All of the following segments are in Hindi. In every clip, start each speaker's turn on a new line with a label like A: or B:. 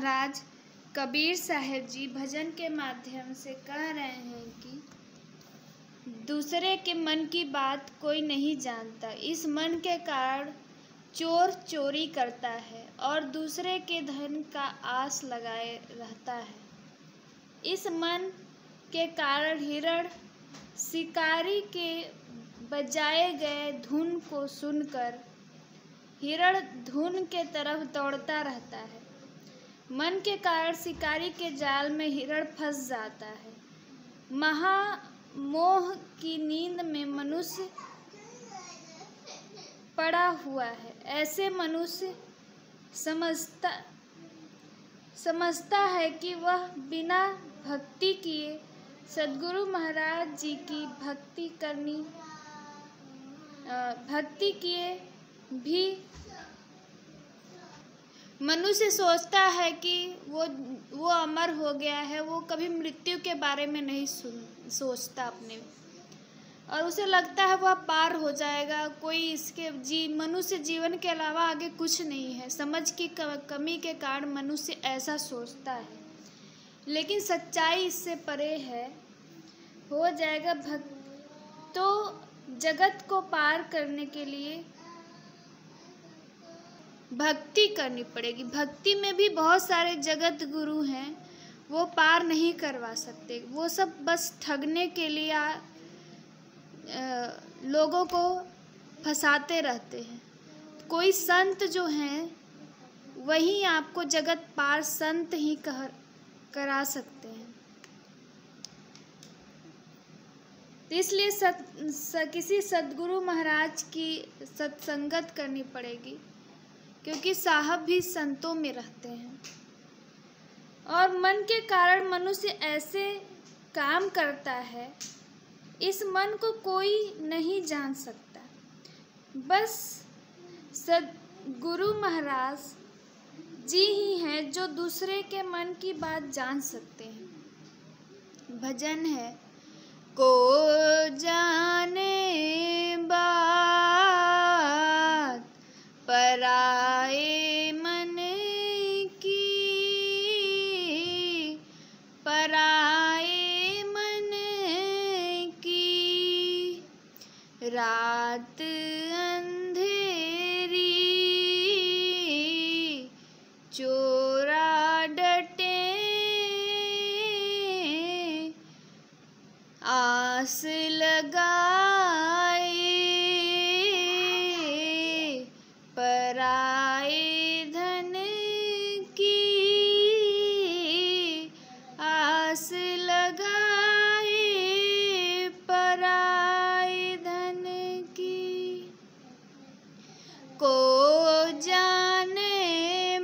A: महाराज कबीर साहब जी भजन के माध्यम से कह रहे हैं कि दूसरे के मन की बात कोई नहीं जानता। इस मन के कारण चोर चोरी करता है और दूसरे के धन का आस लगाए रहता है। इस मन के कारण हिरण शिकारी के बजाए गए धुन को सुनकर हिरण धुन के तरफ दौड़ता रहता है। मन के कारण शिकारी के जाल में हिरण फंस जाता है। महामोह की नींद में मनुष्य पड़ा हुआ है। ऐसे मनुष्य समझता है कि वह बिना भक्ति किए सद्गुरु महाराज जी की भक्ति किए भी मनुष्य सोचता है कि वो अमर हो गया है। वो कभी मृत्यु के बारे में नहीं सोचता अपने, और उसे लगता है वह पार हो जाएगा। कोई मनुष्य जीवन के अलावा आगे कुछ नहीं है। समझ की कमी के कारण मनुष्य ऐसा सोचता है, लेकिन सच्चाई इससे परे है। हो जाएगा तो जगत को पार करने के लिए भक्ति करनी पड़ेगी। भक्ति में भी बहुत सारे जगत गुरु हैं, वो पार नहीं करवा सकते। वो सब बस ठगने के लिए लोगों को फंसाते रहते हैं। कोई संत जो हैं वही आपको जगत पार संत ही करा सकते हैं। इसलिए किसी सद्गुरु महाराज की सत्संगत करनी पड़ेगी, क्योंकि साहब भी संतों में रहते हैं। और मन के कारण मनुष्य ऐसे काम करता है, इस मन को कोई नहीं जान सकता। बस सद्गुरु महाराज जी ही हैं जो दूसरे के मन की बात जान सकते हैं। भजन है, को जाने बात पराए मन की, पराए मन की, रात अंधेरी चोरा डटे, आस लगाए पराए धन की, आस लगाए पराए धन की, को जाने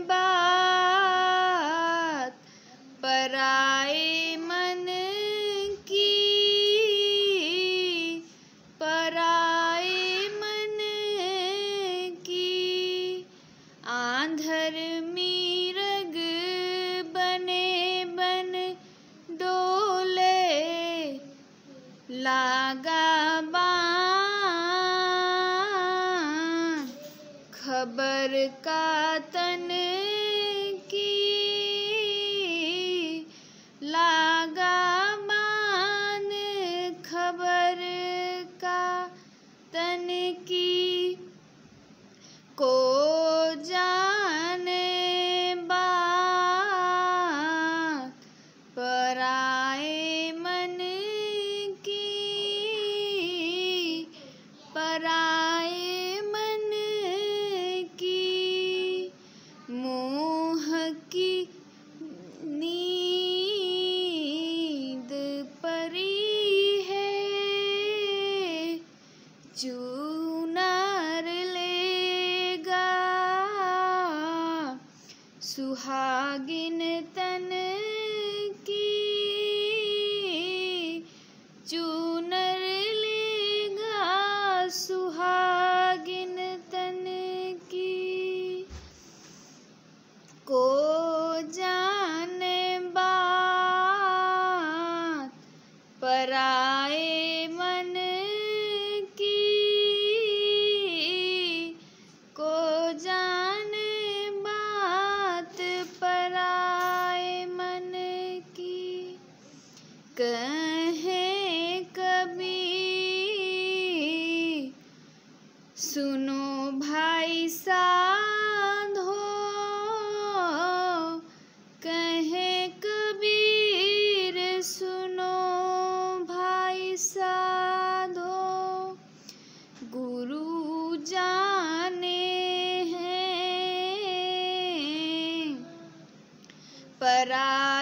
A: बात पराए मन की, पराए मन की, आंधर मीरग बने बन डोले, लागा बान खबर का तन की, लागा बान खबर का तन की, को जाने बात पराए मन की, पराए मन की, मोह की नींद परी है, चूनर लेगा सुहागिन तन की, चूनर लेगा सुहागिन तन की, को जाने बात पराए मन की, को जाने बात पराए करार